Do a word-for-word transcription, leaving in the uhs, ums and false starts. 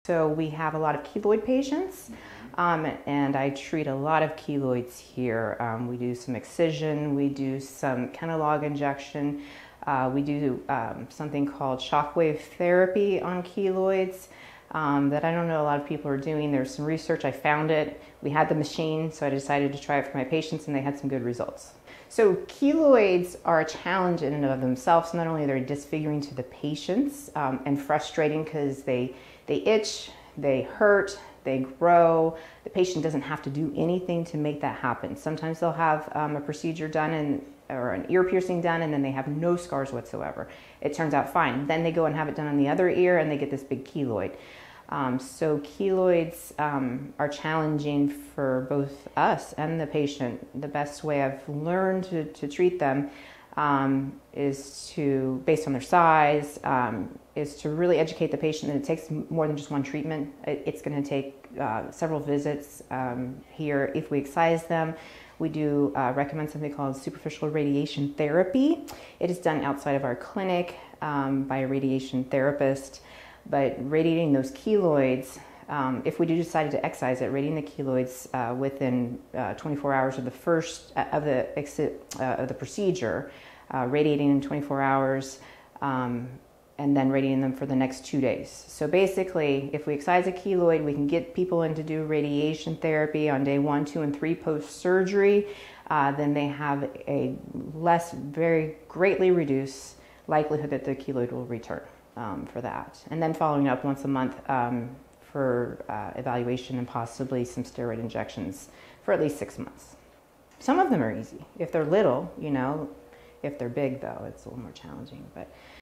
So we have a lot of keloid patients, um, and I treat a lot of keloids here. Um, we do some excision, we do some Kenalog injection, uh, we do um, something called shockwave therapy on keloids um, that I don't know a lot of people are doing. There's some research, I found it. We had the machine, so I decided to try it for my patients, and they had some good results. So keloids are a challenge in and of themselves. Not only are they disfiguring to the patients um, and frustrating because they, they itch, they hurt, they grow. The patient doesn't have to do anything to make that happen. Sometimes they'll have um, a procedure done and, or an ear piercing done, and then they have no scars whatsoever. It turns out fine. Then they go and have it done on the other ear, and they get this big keloid. Um, so keloids um, are challenging for both us and the patient. The best way I've learned to, to treat them um, is to, based on their size, um, is to really educate the patient that it takes more than just one treatment. It, it's going to take uh, several visits um, here. If we excise them, we do uh, recommend something called superficial radiation therapy. It is done outside of our clinic um, by a radiation therapist. But radiating those keloids, um, if we do decide to excise it, radiating the keloids uh, within uh, twenty-four hours of the first uh, of the exit uh, of the procedure, uh, radiating in twenty-four hours, um, and then radiating them for the next two days. So basically, if we excise a keloid, we can get people in to do radiation therapy on day one, two, and three post-surgery. Uh, then they have a less, very greatly reduced likelihood that the keloid will return. Um, for that. And then following up once a month um, for uh, evaluation and possibly some steroid injections for at least six months. Some of them are easy. If they're little, you know, if they're big though, it's a little more challenging. But